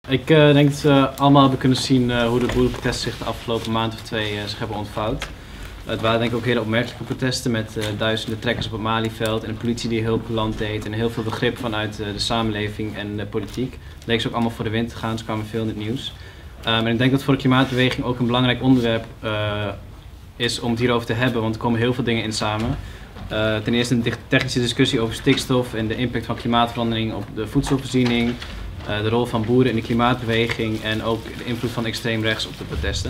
Ik denk dat we allemaal hebben kunnen zien hoe de boerenprotesten zich de afgelopen maand of twee zich hebben ontvouwd. Het waren denk ik ook hele opmerkelijke protesten met duizenden trekkers op het Malieveld en een politie die heel coulant deed en heel veel begrip vanuit de samenleving en de politiek. Het leek ze ook allemaal voor de wind te gaan, ze kwamen veel in het nieuws. En ik denk dat voor de klimaatbeweging ook een belangrijk onderwerp is om het hierover te hebben, want er komen heel veel dingen in samen. Ten eerste een technische discussie over stikstof en de impact van klimaatverandering op de voedselvoorziening. De rol van boeren in de klimaatbeweging en ook de invloed van extreem rechts op de protesten.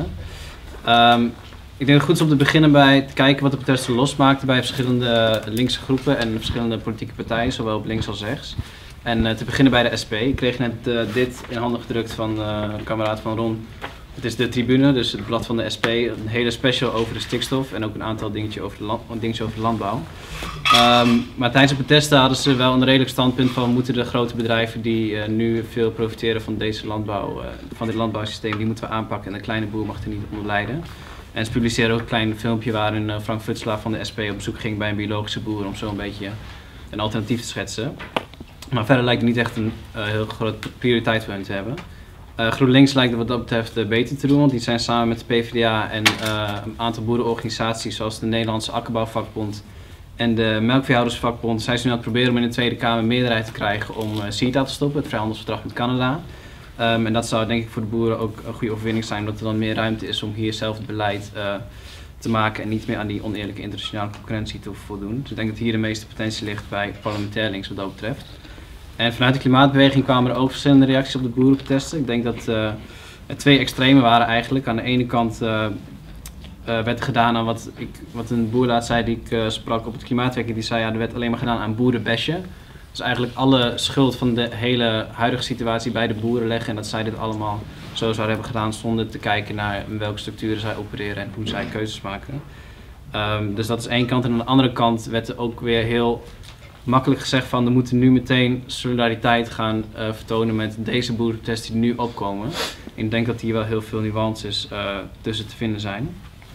Ik denk dat het goed is om te beginnen bij te kijken wat de protesten losmaakten bij verschillende linkse groepen en verschillende politieke partijen, zowel op links als rechts. En te beginnen bij de SP. Ik kreeg net dit in handen gedrukt van een kameraad van Ron. Het is de Tribune, dus het blad van de SP. Een hele special over de stikstof en ook een aantal dingetjes over de landbouw. Maar tijdens de protesten hadden ze wel een redelijk standpunt van moeten de grote bedrijven die nu veel profiteren van deze landbouw, van dit landbouwsysteem, die moeten we aanpakken en de kleine boer mag er niet onder lijden. En ze publiceerden ook een klein filmpje waarin Frank Futselaar van de SP op bezoek ging bij een biologische boer om zo een beetje een alternatief te schetsen. Maar verder lijkt het niet echt een heel grote prioriteit voor hen te hebben. GroenLinks lijkt het wat dat betreft beter te doen, want die zijn samen met de PvdA en een aantal boerenorganisaties zoals de Nederlandse Akkerbouwvakbond en de Melkveehoudersvakbond zijn ze nu aan het proberen om in de Tweede Kamer een meerderheid te krijgen om CETA te stoppen, het vrijhandelsverdrag met Canada. En dat zou denk ik voor de boeren ook een goede overwinning zijn, omdat er dan meer ruimte is om hier zelf het beleid te maken en niet meer aan die oneerlijke internationale concurrentie te voldoen. Dus ik denk dat hier de meeste potentie ligt bij parlementair links wat dat betreft. En vanuit de klimaatbeweging kwamen er ook verschillende reacties op de boerenprotesten. Ik denk dat er twee extremen waren eigenlijk. Aan de ene kant werd gedaan aan wat een boer laatst zei die ik sprak op het klimaatwerk. Die zei ja, er werd alleen maar gedaan aan boerenbashen. Dus eigenlijk alle schuld van de hele huidige situatie bij de boeren leggen. En dat zij dit allemaal zo zouden hebben gedaan zonder te kijken naar welke structuren zij opereren en hoe zij keuzes maken. Dus dat is één kant. En aan de andere kant werd er ook weer heel makkelijk gezegd van we moeten nu meteen solidariteit gaan vertonen met deze boerenprotesten die nu opkomen. Ik denk dat hier wel heel veel nuances tussen te vinden zijn.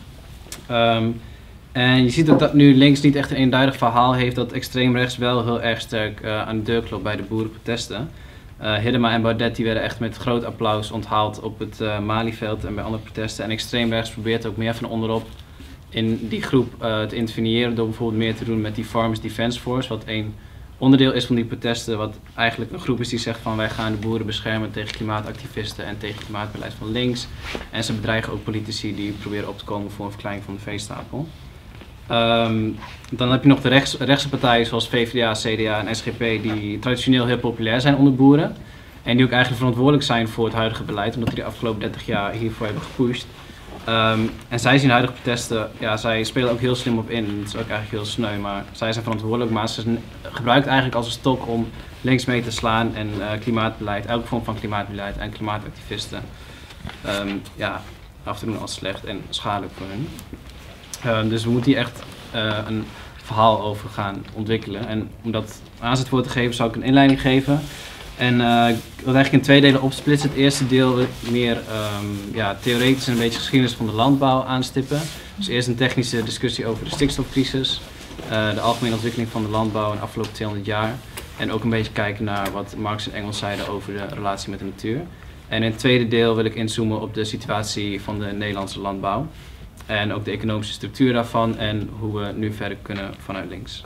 En je ziet ook dat nu links niet echt een eenduidig verhaal heeft, dat extreem rechts wel heel erg sterk aan de deur klopt bij de boerenprotesten. Hiddema en Baudet die werden echt met groot applaus onthaald op het Malieveld en bij andere protesten. En extreem rechts probeert ook meer van onderop in die groep te interveneren door bijvoorbeeld meer te doen met die Farmers Defence Force, wat een onderdeel is van die protesten, wat eigenlijk een groep is die zegt van wij gaan de boeren beschermen tegen klimaatactivisten en tegen klimaatbeleid van links. En ze bedreigen ook politici die proberen op te komen voor een verkleining van de veestapel. Dan heb je nog de rechtse partijen zoals VVDA, CDA en SGP die traditioneel heel populair zijn onder boeren. En die ook eigenlijk verantwoordelijk zijn voor het huidige beleid, omdat die de afgelopen 30 jaar hiervoor hebben gepusht. En zij zien huidige protesten, ja, zij spelen ook heel slim op in. Dat is ook eigenlijk heel sneu, maar zij zijn verantwoordelijk. Maar ze gebruiken het eigenlijk als een stok om links mee te slaan en klimaatbeleid, elke vorm van klimaatbeleid en klimaatactivisten af te doen als slecht en schadelijk voor hun. Dus we moeten hier echt een verhaal over gaan ontwikkelen. En om dat aanzet voor te geven, zou ik een inleiding geven. En ik wil eigenlijk in twee delen opsplitsen. Het eerste deel wil ik meer theoretisch en een beetje geschiedenis van de landbouw aanstippen. Dus eerst een technische discussie over de stikstofcrisis, de algemene ontwikkeling van de landbouw in de afgelopen 200 jaar. En ook een beetje kijken naar wat Marx en Engels zeiden over de relatie met de natuur. En in het tweede deel wil ik inzoomen op de situatie van de Nederlandse landbouw. En ook de economische structuur daarvan en hoe we nu verder kunnen vanuit links.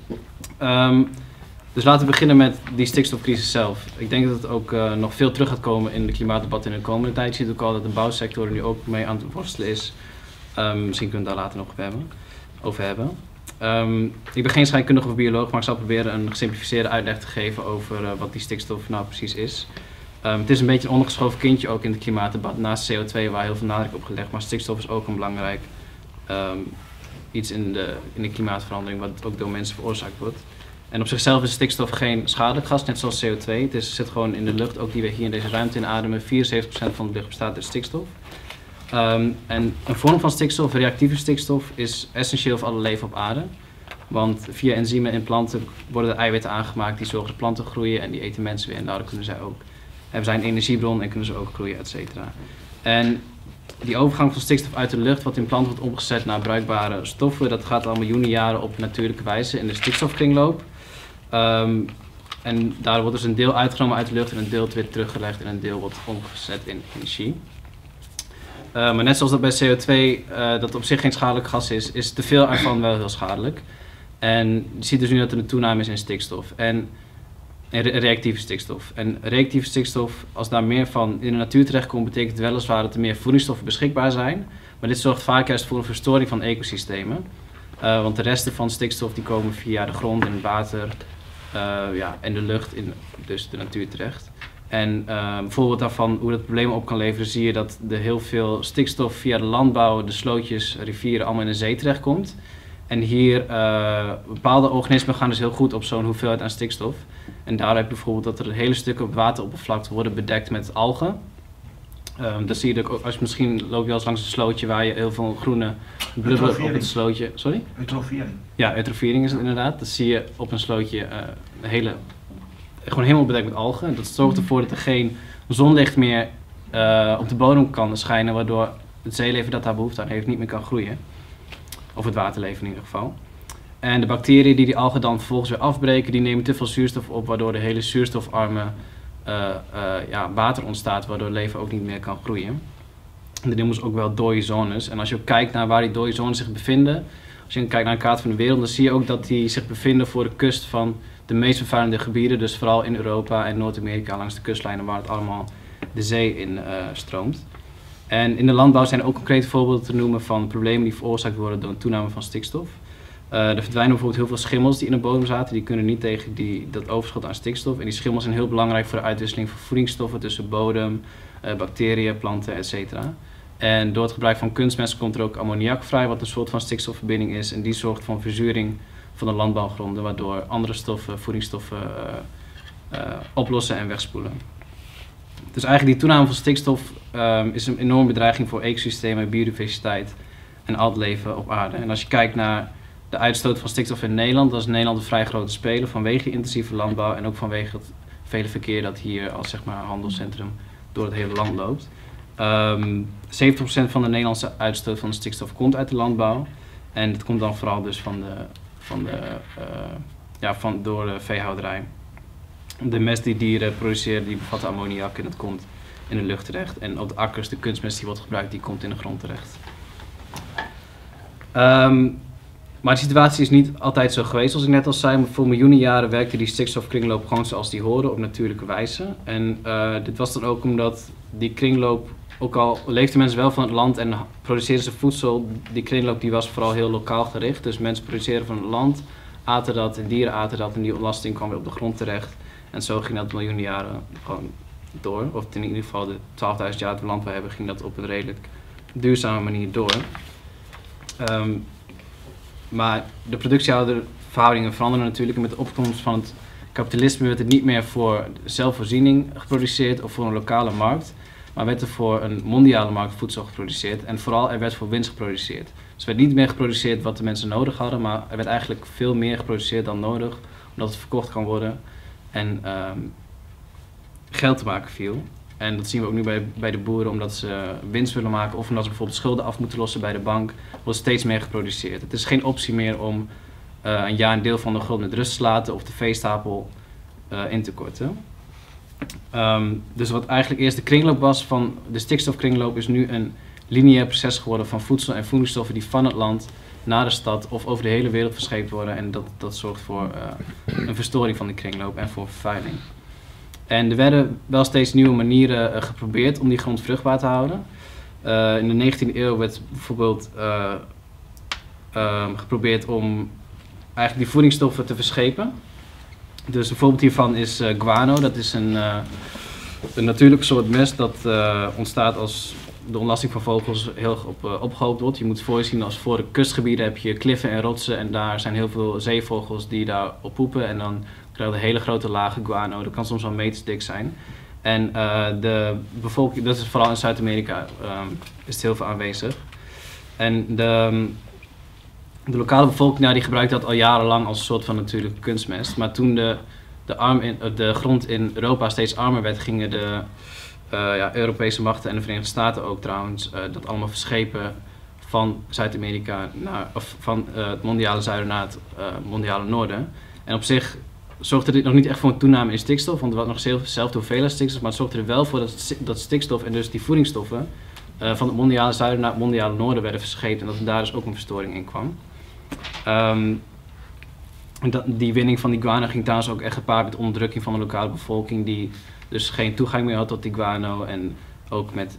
Dus laten we beginnen met die stikstofcrisis zelf. Ik denk dat het ook nog veel terug gaat komen in de klimaatdebat in de komende tijd. Je ziet ook al dat de bouwsector er nu ook mee aan het worstelen is. Misschien kunnen we het daar later nog over hebben. Ik ben geen scheikundige of bioloog, maar ik zal proberen een gesimplificeerde uitleg te geven over wat die stikstof nou precies is. Het is een beetje een ondergeschoven kindje ook in het klimaatdebat, naast CO2 waar heel veel nadruk op gelegd, maar stikstof is ook een belangrijk iets in de klimaatverandering wat ook door mensen veroorzaakt wordt. En op zichzelf is stikstof geen schadelijk gas, net zoals CO2. Het zit gewoon in de lucht, ook die we hier in deze ruimte inademen. 74% van de lucht bestaat uit stikstof. En een vorm van stikstof, reactieve stikstof, is essentieel voor alle leven op aarde. Want via enzymen in planten worden er eiwitten aangemaakt die zorgen dat planten groeien en die eten mensen weer. En daardoor kunnen zij ook, hebben zij een energiebron en kunnen ze ook groeien, et cetera. En die overgang van stikstof uit de lucht, wat in planten wordt omgezet naar bruikbare stoffen, dat gaat al miljoenen jaren op natuurlijke wijze in de stikstofkringloop. En daar wordt dus een deel uitgenomen uit de lucht en een deel weer teruggelegd en een deel wordt omgezet in energie. Maar net zoals dat bij CO2, dat op zich geen schadelijk gas is, is te veel ervan wel heel schadelijk. En je ziet dus nu dat er een toename is in stikstof en reactieve stikstof. En reactieve stikstof, als daar meer van in de natuur terechtkomt, betekent weliswaar dat er meer voedingsstoffen beschikbaar zijn. Maar dit zorgt vaak juist voor een verstoring van ecosystemen. Want de resten van stikstof die komen via de grond en het water en de lucht in dus de natuur terecht. En bijvoorbeeld daarvan hoe dat problemen op kan leveren, zie je dat er heel veel stikstof via de landbouw, de slootjes, rivieren allemaal in de zee terechtkomt. En hier, bepaalde organismen gaan dus heel goed op zo'n hoeveelheid aan stikstof. En daar heb je bijvoorbeeld dat er hele stukken op wateroppervlakte worden bedekt met algen. Dan zie je ook, als je misschien loop je wel eens langs een slootje waar je heel veel groene blubber op het slootje. Sorry? Eutrofiering. Ja, eutrofiering is het inderdaad. Dan zie je op een slootje gewoon helemaal bedekt met algen. Dat zorgt ervoor dat er geen zonlicht meer op de bodem kan schijnen, waardoor het zeeleven dat daar behoefte aan heeft niet meer kan groeien. Of het waterleven in ieder geval. En de bacteriën die algen dan vervolgens weer afbreken, die nemen te veel zuurstof op, waardoor de hele zuurstofarme water ontstaat, waardoor het leven ook niet meer kan groeien. En dat noemen ze ook wel dode zones. En als je ook kijkt naar waar die dode zones zich bevinden, als je kijkt naar een kaart van de wereld, dan zie je ook dat die zich bevinden voor de kust van de meest vervuilende gebieden, dus vooral in Europa en Noord-Amerika langs de kustlijnen waar het allemaal de zee in stroomt. En in de landbouw zijn er ook concrete voorbeelden te noemen van problemen die veroorzaakt worden door een toename van stikstof. Er verdwijnen bijvoorbeeld heel veel schimmels die in de bodem zaten, die kunnen niet tegen dat overschot aan stikstof. En die schimmels zijn heel belangrijk voor de uitwisseling van voedingsstoffen tussen bodem, bacteriën, planten, etc. En door het gebruik van kunstmest komt er ook ammoniak vrij, wat een soort van stikstofverbinding is. En die zorgt voor verzuring van de landbouwgronden, waardoor andere stoffen, voedingsstoffen oplossen en wegspoelen. Dus eigenlijk die toename van stikstof is een enorme bedreiging voor ecosystemen, biodiversiteit en al het leven op aarde. En als je kijkt naar de uitstoot van stikstof in Nederland, dan is Nederland een vrij grote speler vanwege intensieve landbouw en ook vanwege het vele verkeer dat hier als zeg maar handelscentrum door het hele land loopt. 70% van de Nederlandse uitstoot van de stikstof komt uit de landbouw en dat komt dan vooral dus door de veehouderij. De mest die dieren produceren, die bevat ammoniak en dat komt in de lucht terecht. En op de akkers, de kunstmest die wordt gebruikt, die komt in de grond terecht. Maar de situatie is niet altijd zo geweest, zoals ik net al zei. Voor miljoenen jaren werkte die stikstofkringloop gewoon zoals die hoorde, op natuurlijke wijze. En dit was dan ook omdat die kringloop, ook al leefden mensen wel van het land en produceerden ze voedsel, die kringloop die was vooral heel lokaal gericht. Dus mensen produceerden van het land, aten dat en dieren aten dat en die ontlasting kwam weer op de grond terecht. En zo ging dat miljoenen jaren gewoon door. Of in ieder geval de 12.000 jaar dat we landbouw hebben, ging dat op een redelijk duurzame manier door. Maar de productieverhoudingen veranderen natuurlijk. En met de opkomst van het kapitalisme werd het niet meer voor zelfvoorziening geproduceerd of voor een lokale markt. Maar werd er voor een mondiale markt voedsel geproduceerd. En vooral er werd voor winst geproduceerd. Dus er werd niet meer geproduceerd wat de mensen nodig hadden. Maar er werd eigenlijk veel meer geproduceerd dan nodig. Omdat het verkocht kan worden. En geld te maken viel. En dat zien we ook nu bij de boeren, omdat ze winst willen maken of omdat ze bijvoorbeeld schulden af moeten lossen bij de bank, wordt steeds meer geproduceerd. Het is geen optie meer om een deel van de grond met rust te laten of de veestapel in te korten. Dus wat eigenlijk eerst de kringloop was van de stikstofkringloop, is nu een lineair proces geworden van voedsel en voedingsstoffen die van het land naar de stad of over de hele wereld verscheept worden. En dat zorgt voor een verstoring van de kringloop en voor vervuiling. En er werden wel steeds nieuwe manieren geprobeerd om die grond vruchtbaar te houden. In de 19e eeuw werd bijvoorbeeld geprobeerd om eigenlijk die voedingsstoffen te verschepen. Dus een voorbeeld hiervan is guano. Dat is een natuurlijk soort mest dat ontstaat als de ontlasting van vogels heel erg opgehoopt wordt. Je moet voor je zien als voor de kustgebieden heb je kliffen en rotsen en daar zijn heel veel zeevogels die daar op poepen en dan krijg je hele grote lagen guano. Dat kan soms wel meters dik zijn. En de bevolking, dat is vooral in Zuid-Amerika, is het heel veel aanwezig. En de lokale bevolking die gebruikt dat al jarenlang als een soort van natuurlijke kunstmest. Maar toen de grond in Europa steeds armer werd, gingen de Europese machten en de Verenigde Staten ook trouwens dat allemaal verschepen van Zuid-Amerika van het mondiale zuiden naar het mondiale noorden. En op zich zorgde dit nog niet echt voor een toename in stikstof, want er was nog dezelfde hoeveelheid stikstof, maar het zorgde er wel voor dat stikstof en dus die voedingsstoffen van het mondiale zuiden naar het mondiale noorden werden verscheept en dat er daar dus ook een verstoring in kwam. Die winning van die guano ging trouwens ook echt gepaard met onderdrukking van de lokale bevolking die dus geen toegang meer had tot die guano en ook met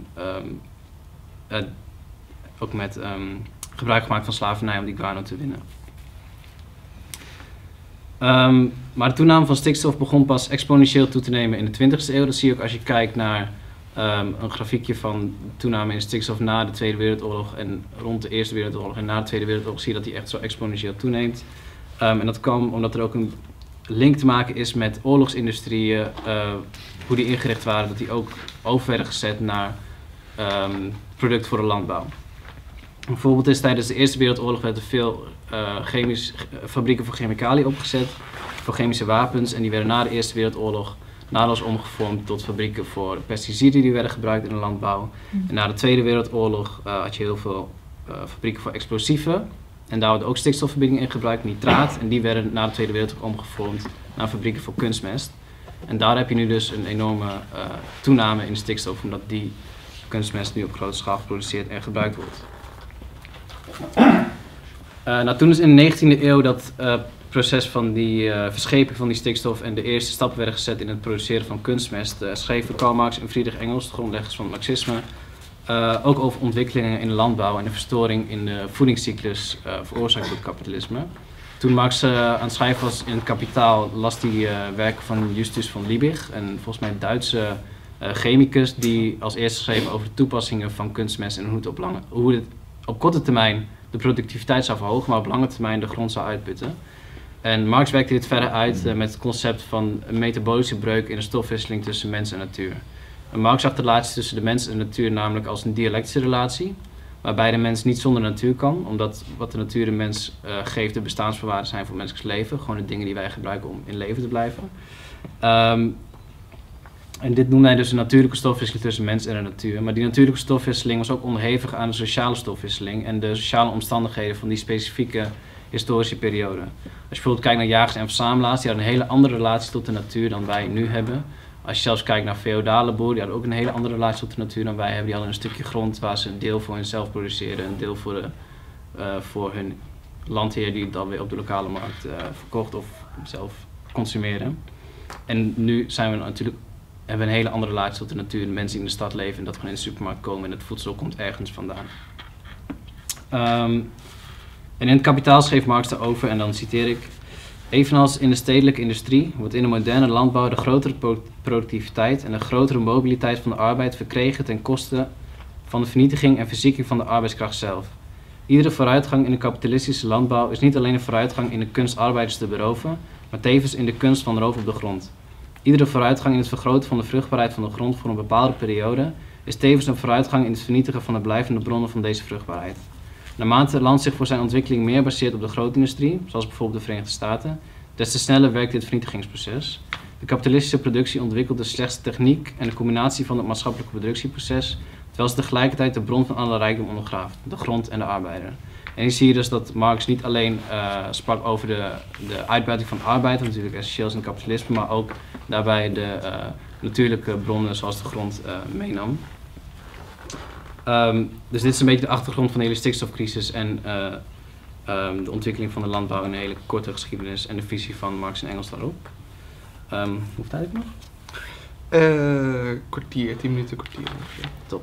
gebruik gemaakt van slavernij om die guano te winnen. Maar de toename van stikstof begon pas exponentieel toe te nemen in de 20e eeuw. Dat zie je ook als je kijkt naar een grafiekje van toename in stikstof na de Tweede Wereldoorlog en rond de Eerste Wereldoorlog en na de Tweede Wereldoorlog zie je dat die echt zo exponentieel toeneemt. En dat kwam omdat er ook een link te maken is met oorlogsindustrieën, hoe die ingericht waren, dat die ook over werden gezet naar product voor de landbouw. Bijvoorbeeld is tijdens de Eerste Wereldoorlog werden veel fabrieken voor chemicaliën opgezet, voor chemische wapens en die werden na de Eerste Wereldoorlog naadloos omgevormd tot fabrieken voor pesticiden die werden gebruikt in de landbouw. En na de Tweede Wereldoorlog had je heel veel fabrieken voor explosieven en daar werden ook stikstofverbindingen in gebruikt, nitraat, en die werden na de Tweede Wereldoorlog omgevormd naar fabrieken voor kunstmest. En daar heb je nu dus een enorme toename in de stikstof, omdat die kunstmest nu op grote schaal geproduceerd en gebruikt wordt. Toen is in de 19e eeuw dat proces van die verscheping van die stikstof en de eerste stappen werden gezet in het produceren van kunstmest, schreven Karl Marx en Friedrich Engels, de grondleggers van het marxisme, ook over ontwikkelingen in de landbouw en de verstoring in de voedingscyclus veroorzaakt door het kapitalisme. Toen Marx aan het schrijven was in het Kapitaal, las hij werken van Justus von Liebig, een volgens mij Duitse chemicus die als eerste schreef over de toepassingen van kunstmest en hoe het op korte termijn de productiviteit zou verhogen, maar op lange termijn de grond zou uitputten. En Marx werkte dit verder uit met het concept van een metabolische breuk in de stofwisseling tussen mens en natuur. En Marx zag de relatie tussen de mens en de natuur namelijk als een dialectische relatie, waarbij de mens niet zonder natuur kan, omdat wat de natuur de mens geeft de bestaansvoorwaarden zijn voor het menselijk leven, gewoon de dingen die wij gebruiken om in leven te blijven. En dit noemde hij dus een natuurlijke stofwisseling tussen mens en de natuur. Maar die natuurlijke stofwisseling was ook onderhevig aan de sociale stofwisseling en de sociale omstandigheden van die specifieke historische periode. Als je bijvoorbeeld kijkt naar jagers en verzamelaars, die hadden een hele andere relatie tot de natuur dan wij nu hebben. Als je zelfs kijkt naar feodale boeren, die hadden ook een hele andere relatie tot de natuur dan wij hebben. Die hadden een stukje grond waar ze een deel voor hunzelf produceerden, een deel voor hun landheer die het dan weer op de lokale markt verkocht of zelf consumeren. En nu zijn we natuurlijk hebben we een hele andere relatie tot de natuur. De mensen die in de stad leven en dat gewoon in de supermarkt komen en het voedsel komt ergens vandaan. En in het Kapitaal schreef Marx daarover, en dan citeer ik: evenals in de stedelijke industrie wordt in de moderne landbouw de grotere productiviteit en de grotere mobiliteit van de arbeid verkregen ten koste van de vernietiging en verzieking van de arbeidskracht zelf. Iedere vooruitgang in de kapitalistische landbouw is niet alleen een vooruitgang in de kunst arbeiders te beroven, maar tevens in de kunst van roof op de grond. Iedere vooruitgang in het vergroten van de vruchtbaarheid van de grond voor een bepaalde periode is tevens een vooruitgang in het vernietigen van de blijvende bronnen van deze vruchtbaarheid. Naarmate het land zich voor zijn ontwikkeling meer baseert op de grootindustrie, zoals bijvoorbeeld de Verenigde Staten, des te sneller werkt dit vernietigingsproces. De kapitalistische productie ontwikkelt de slechts techniek en de combinatie van het maatschappelijke productieproces, terwijl ze tegelijkertijd de bron van alle rijkdom ondergraaft, de grond en de arbeider. En hier zie je dus dat Marx niet alleen sprak over de uitbuiting van arbeid, wat natuurlijk essentieel is in het kapitalisme, maar ook daarbij de natuurlijke bronnen zoals de grond meenam. Dus dit is een beetje de achtergrond van de hele stikstofcrisis en de ontwikkeling van de landbouw in een hele korte geschiedenis en de visie van Marx en Engels daarop. Hoeveel tijd heb ik nog? Kwartier, 10 minuten kwartier ongeveer. Top.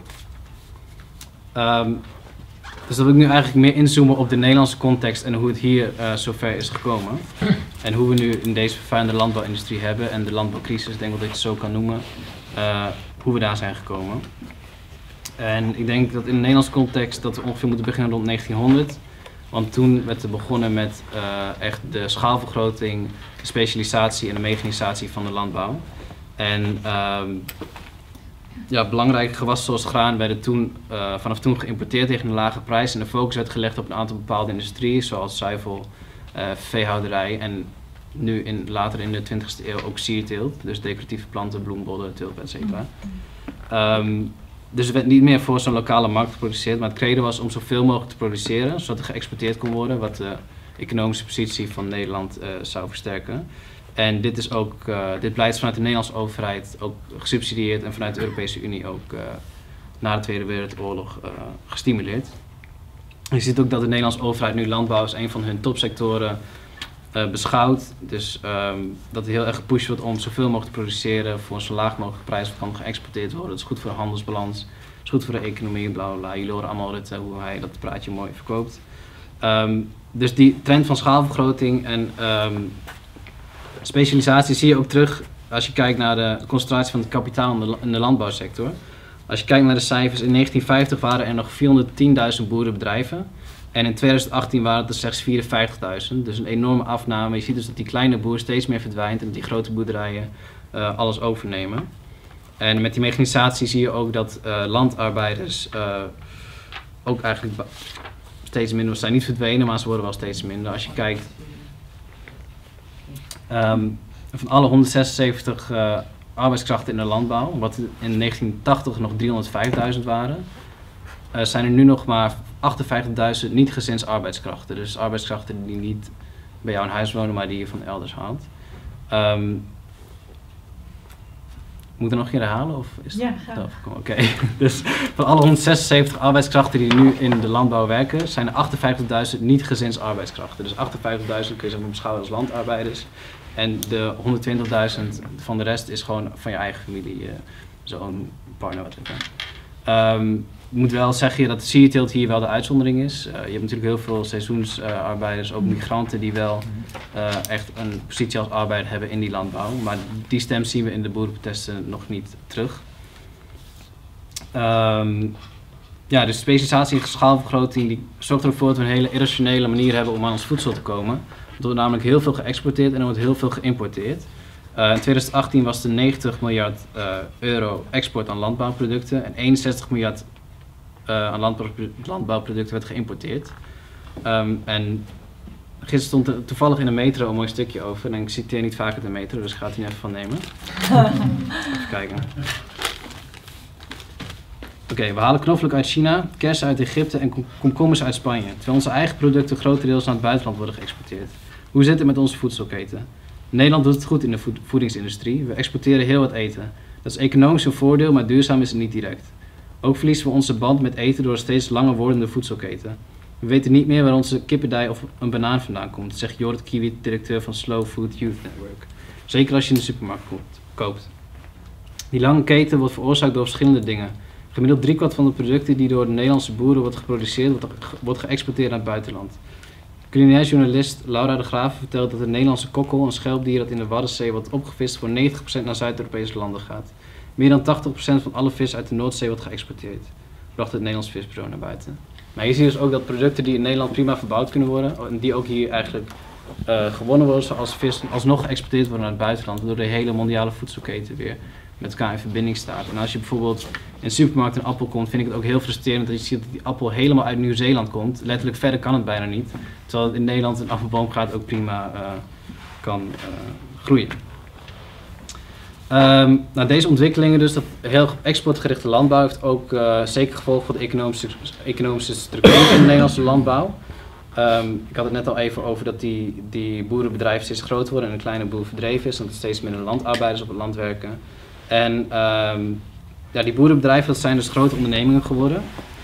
Dus dan wil ik nu eigenlijk meer inzoomen op de Nederlandse context en hoe het hier zover is gekomen. En hoe we nu in deze vervuilende landbouwindustrie hebben en de landbouwcrisis, denk ik dat je het zo kan noemen, hoe we daar zijn gekomen. En ik denk dat in de Nederlandse context dat we ongeveer moeten beginnen rond 1900. Want toen werd er begonnen met echt de schaalvergroting, de specialisatie en de mechanisatie van de landbouw. En belangrijke gewassen zoals graan werden vanaf toen geïmporteerd tegen een lage prijs. En de focus werd gelegd op een aantal bepaalde industrieën, zoals zuivel, veehouderij en nu later in de 20e eeuw ook sierteelt. Dus decoratieve planten, bloembollen, tulpen, etc. Dus er werd niet meer voor zo'n lokale markt geproduceerd, maar het credo was om zoveel mogelijk te produceren, zodat er geëxporteerd kon worden, wat de economische positie van Nederland zou versterken. En dit is ook, dit beleid is vanuit de Nederlandse overheid ook gesubsidieerd en vanuit de Europese Unie ook na de Tweede Wereldoorlog gestimuleerd. Je ziet ook dat de Nederlandse overheid nu landbouw als een van hun topsectoren beschouwt. Dus dat er heel erg gepusht wordt om zoveel mogelijk te produceren voor een zo laag mogelijke prijs wat kan geëxporteerd worden. Dat is goed voor de handelsbalans, dat is goed voor de economie, bla bla bla. Jullie horen allemaal hoe hij dat praatje mooi verkoopt. Dus die trend van schaalvergroting en specialisatie zie je ook terug als je kijkt naar de concentratie van het kapitaal in de landbouwsector. Als je kijkt naar de cijfers, in 1950 waren er nog 410.000 boerenbedrijven. En in 2018 waren het er slechts 54.000. Dus een enorme afname. Je ziet dus dat die kleine boer steeds meer verdwijnt en dat die grote boerderijen alles overnemen. En met die mechanisatie zie je ook dat landarbeiders ook eigenlijk steeds minder zijn. Niet verdwenen, maar ze worden wel steeds minder. Als je kijkt, van alle 176 arbeidskrachten in de landbouw, wat in 1980 nog 305.000 waren, zijn er nu nog maar 58.000 niet-gezinsarbeidskrachten. Dus arbeidskrachten die niet bij jou in huis wonen, maar die je van elders haalt. Moet ik er nog een keer herhalen? Of is ja, graag. Oké. Dus van alle 176 arbeidskrachten die nu in de landbouw werken, zijn er 58.000 niet-gezinsarbeidskrachten. Dus 58.000 kun je zo beschouwen als landarbeiders. En de 120.000 van de rest is gewoon van je eigen familie, zo'n partner wat ik moet wel zeggen dat de sierteelt hier wel de uitzondering is. Je hebt natuurlijk heel veel seizoensarbeiders, ook migranten die wel echt een positie als arbeider hebben in die landbouw. Maar die stem zien we in de boerenprotesten nog niet terug. Ja, dus specialisatie en schaalvergroting die zorgt ervoor dat we een hele irrationele manier hebben om aan ons voedsel te komen. Er wordt namelijk heel veel geëxporteerd en er wordt heel veel geïmporteerd. In 2018 was er 90 miljard euro export aan landbouwproducten en 61 miljard aan landbouwproducten werd geïmporteerd. En gisteren stond er toevallig in de metro een mooi stukje over. En ik citeer niet vaker de metro, dus ik ga het hier even van nemen. Even kijken. Oké, we halen knoflook uit China, kersen uit Egypte en komkommers uit Spanje. Terwijl onze eigen producten grotendeels naar het buitenland worden geëxporteerd. Hoe zit het met onze voedselketen? Nederland doet het goed in de voedingsindustrie. We exporteren heel wat eten. Dat is economisch een voordeel, maar duurzaam is het niet direct. Ook verliezen we onze band met eten door een steeds langer wordende voedselketen. We weten niet meer waar onze kippendij of een banaan vandaan komt, zegt Jorrit Kiewiet, directeur van Slow Food Youth Network. Zeker als je in de supermarkt koopt. Die lange keten wordt veroorzaakt door verschillende dingen. Gemiddeld 3/4 van de producten die door de Nederlandse boeren wordt geproduceerd, wordt geëxporteerd naar het buitenland. Culinair journalist Laura de Graaf vertelt dat de Nederlandse kokkel, een schelpdier dat in de Waddenzee wordt opgevist, voor 90% naar Zuid-Europese landen gaat. Meer dan 80% van alle vis uit de Noordzee wordt geëxporteerd, bracht het Nederlands Visbureau naar buiten. Maar je ziet dus ook dat producten die in Nederland prima verbouwd kunnen worden, en die ook hier eigenlijk gewonnen worden zoals vis, alsnog geëxporteerd worden naar het buitenland, waardoor de hele mondiale voedselketen weer met elkaar in verbinding staat. En als je bijvoorbeeld in de supermarkt een appel komt, vind ik het ook heel frustrerend dat je ziet dat die appel helemaal uit Nieuw-Zeeland komt. Letterlijk verder kan het bijna niet. Terwijl het in Nederland een appelboomgaard ook prima kan groeien. Nou, deze ontwikkelingen, dus dat heel exportgerichte landbouw, heeft ook zeker gevolgen voor de economische structuur van de Nederlandse landbouw. Ik had het net al even over dat die boerenbedrijven steeds groter worden en een kleine boer verdreven is, omdat er steeds minder landarbeiders op het land werken. En ja, die boerenbedrijven, dat zijn dus grote ondernemingen geworden.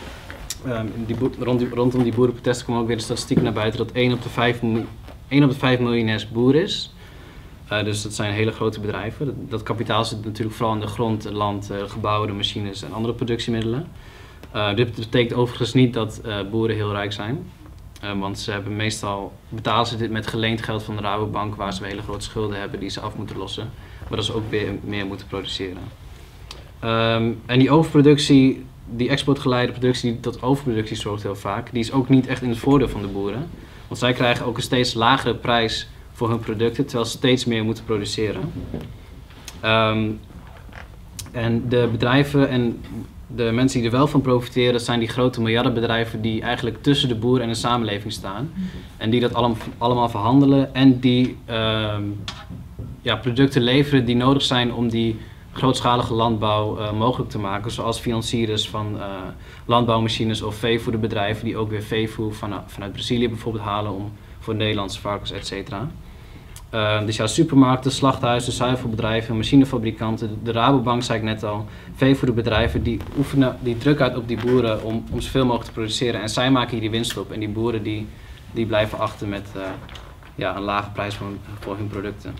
Rondom die boerenprotesten kwam ook weer de statistiek naar buiten dat 1 op de 5 miljonairs boer is. Dus dat zijn hele grote bedrijven. Dat kapitaal zit natuurlijk vooral in de grond, land, gebouwen, de machines en andere productiemiddelen. Dit betekent overigens niet dat boeren heel rijk zijn. Want ze hebben betalen ze dit met geleend geld van de Rabobank, waar ze weer hele grote schulden hebben die ze af moeten lossen. Maar dat ze ook weer meer moeten produceren. En die overproductie, die exportgeleide productie die tot overproductie zorgt heel vaak, die is ook niet echt in het voordeel van de boeren. Want zij krijgen ook een steeds lagere prijs voor hun producten, terwijl ze steeds meer moeten produceren. En de bedrijven en de mensen die er wel van profiteren, zijn die grote miljardenbedrijven die eigenlijk tussen de boer en de samenleving staan. En die dat allemaal verhandelen en die producten leveren die nodig zijn om die grootschalige landbouw mogelijk te maken. Zoals financiers van landbouwmachines of veevoederbedrijven die ook weer veevoer vanuit Brazilië bijvoorbeeld halen voor Nederlandse varkens, etc. Dus ja, supermarkten, slachthuizen, zuivelbedrijven, machinefabrikanten, de Rabobank zei ik net al, veevoederbedrijven, die druk uit op die boeren om zoveel mogelijk te produceren. En zij maken hier die winst op. En die boeren die blijven achter met een lage prijs voor hun producten.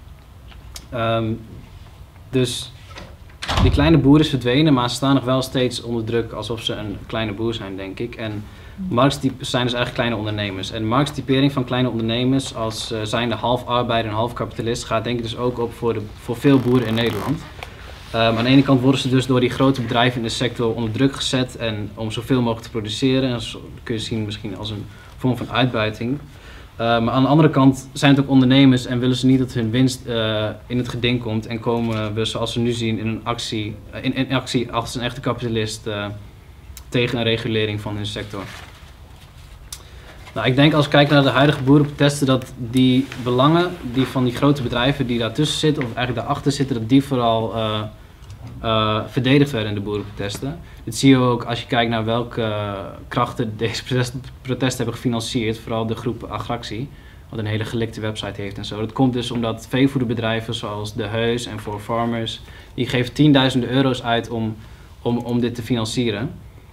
Dus die kleine boeren is verdwenen, maar ze staan nog wel steeds onder druk alsof ze een kleine boer zijn, denk ik. En markttypes zijn dus eigenlijk kleine ondernemers. En de markttypering van kleine ondernemers als zijnde half arbeider en half kapitalist gaat denk ik dus ook op voor veel boeren in Nederland. Aan de ene kant worden ze dus door die grote bedrijven in de sector onder druk gezet en om zoveel mogelijk te produceren. Dat kun je zien misschien als een vorm van uitbuiting. Maar aan de andere kant zijn het ook ondernemers en willen ze niet dat hun winst in het geding komt en komen we zoals we nu zien in actie als een echte kapitalist tegen een regulering van hun sector. Nou, ik denk als ik kijk naar de huidige boerenprotesten dat die belangen die van die grote bedrijven die daartussen zitten of eigenlijk daarachter zitten, dat die vooral verdedigd werden in de boerenprotesten. Dit zie je ook als je kijkt naar welke krachten deze protesten hebben gefinancierd, vooral de groep Agractie, wat een hele gelikte website heeft en zo. Dat komt dus omdat veevoederbedrijven zoals De Heus en For Farmers, die geven tienduizenden euro's uit om dit te financieren.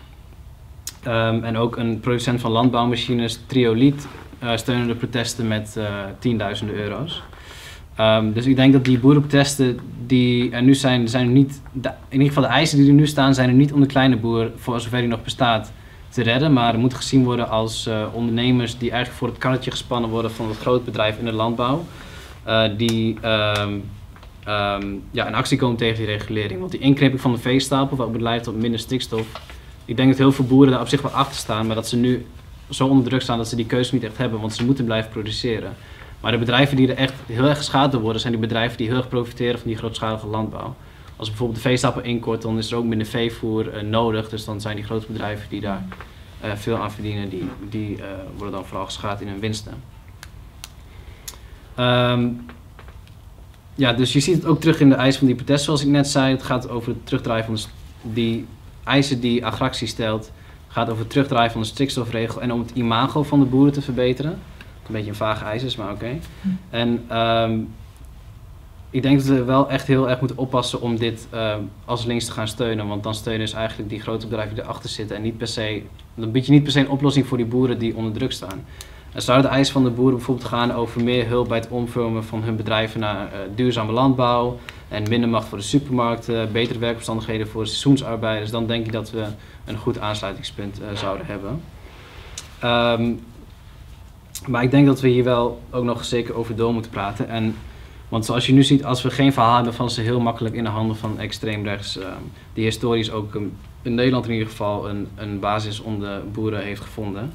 En ook een producent van landbouwmachines, Trioliet, steunen de protesten met tienduizenden euro's. Dus ik denk dat die boerenprotesten die er nu zijn niet, in ieder geval de eisen die er nu staan, zijn er niet om de kleine boer, voor zover die nog bestaat, te redden. Maar er moeten gezien worden als ondernemers die eigenlijk voor het karretje gespannen worden van het groot bedrijf in de landbouw. Die in actie komen tegen die regulering. Want die inkrimping van de veestapel, wat leidt tot minder stikstof. Ik denk dat heel veel boeren daar op zich wel achter staan, maar dat ze nu zo onder druk staan dat ze die keuze niet echt hebben, want ze moeten blijven produceren. Maar de bedrijven die er echt heel erg geschaad door worden, zijn die bedrijven die heel erg profiteren van die grootschalige landbouw. Als bijvoorbeeld de veestapel inkort, dan is er ook minder veevoer nodig, dus dan zijn die grote bedrijven die daar veel aan verdienen, die worden dan vooral geschaad in hun winsten. Dus je ziet het ook terug in de eisen van die protesten, zoals ik net zei. Het gaat over het terugdraaien van die eisen die Agractie stelt. Het gaat over het terugdraaien van de stikstofregel en om het imago van de boeren te verbeteren. Een beetje een vage eis is, maar oké. En ik denk dat we wel echt heel erg moeten oppassen om dit als links te gaan steunen. Want dan steunen ze eigenlijk die grote bedrijven die erachter zitten. En niet per se, dan bied je niet per se een oplossing voor die boeren die onder druk staan. En zouden de eisen van de boeren bijvoorbeeld gaan over meer hulp bij het omvormen van hun bedrijven naar duurzame landbouw. En minder macht voor de supermarkten, betere werkomstandigheden voor de seizoensarbeiders. Dan denk ik dat we een goed aansluitingspunt zouden hebben. Maar ik denk dat we hier wel ook nog zeker over door moeten praten. Want zoals je nu ziet, als we geen verhaal hebben, van ze heel makkelijk in de handen van extreemrechts, die historisch ook in Nederland in ieder geval een basis onder de boeren heeft gevonden.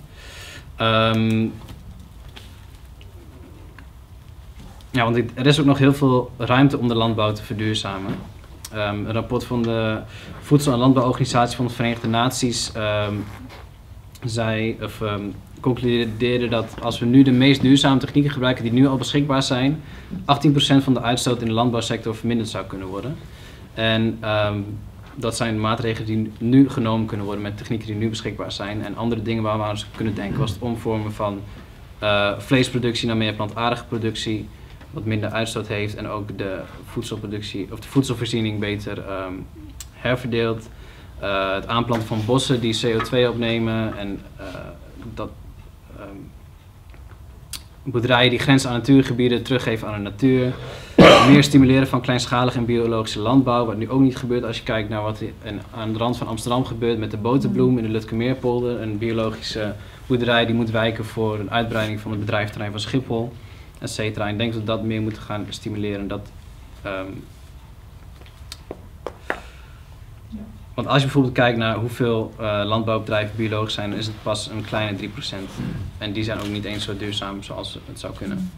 Want er is ook nog heel veel ruimte om de landbouw te verduurzamen. Een rapport van de Voedsel- en Landbouworganisatie van de Verenigde Naties concludeerde dat als we nu de meest duurzame technieken gebruiken die nu al beschikbaar zijn, 18% van de uitstoot in de landbouwsector verminderd zou kunnen worden. En dat zijn maatregelen die nu genomen kunnen worden met technieken die nu beschikbaar zijn. En andere dingen waar we aan kunnen denken was het omvormen van vleesproductie naar meer plantaardige productie, wat minder uitstoot heeft en ook de voedselproductie of de voedselvoorziening beter herverdeelt. Het aanplanten van bossen die CO2 opnemen en boerderijen die grenzen aan natuurgebieden teruggeven aan de natuur. Meer stimuleren van kleinschalige en biologische landbouw, wat nu ook niet gebeurt als je kijkt naar wat aan de rand van Amsterdam gebeurt met de boterbloem in de Lutkemeerpolder. Een biologische boerderij die moet wijken voor een uitbreiding van het bedrijventerrein van Schiphol, etc. Ik denk dat we dat meer moeten gaan stimuleren. Want als je bijvoorbeeld kijkt naar hoeveel landbouwbedrijven biologisch zijn, dan is het pas een kleine 3%. En die zijn ook niet eens zo duurzaam zoals het zou kunnen.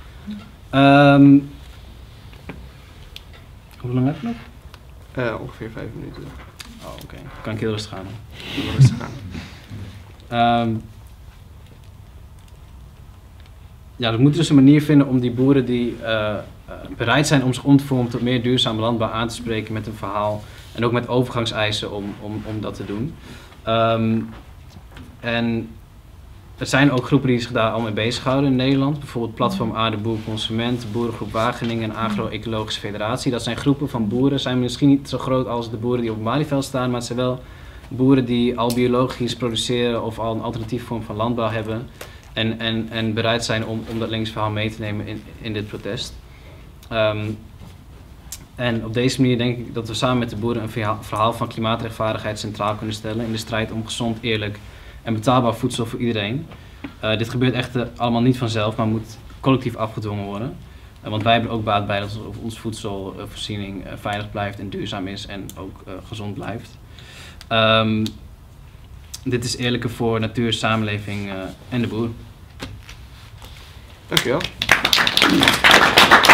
Hoe lang heb je nog? Ongeveer 5 minuten. Oh, oké. Kan ik heel rustig gaan. Heel rustig gaan. We moeten dus een manier vinden om die boeren die bereid zijn om zich om te vormen tot meer duurzame landbouw aan te spreken met een verhaal. En ook met overgangseisen om dat te doen. er zijn ook groepen die zich daar al mee bezighouden in Nederland. Bijvoorbeeld Platform A, de Boer Consument, Boerengroep Wageningen en Agro-Ecologische Federatie. Dat zijn groepen van boeren, zijn misschien niet zo groot als de boeren die op het Malieveld staan, maar het zijn wel boeren die al biologisch produceren of al een alternatief vorm van landbouw hebben. En bereid zijn om dat linksverhaal mee te nemen in dit protest. En op deze manier denk ik dat we samen met de boeren een verhaal van klimaatrechtvaardigheid centraal kunnen stellen in de strijd om gezond, eerlijk en betaalbaar voedsel voor iedereen. Dit gebeurt echt allemaal niet vanzelf, maar moet collectief afgedwongen worden. Want wij hebben ook baat bij dat onze voedselvoorziening veilig blijft en duurzaam is en ook gezond blijft. Dit is eerlijker voor natuur, samenleving en de boer. Dankjewel.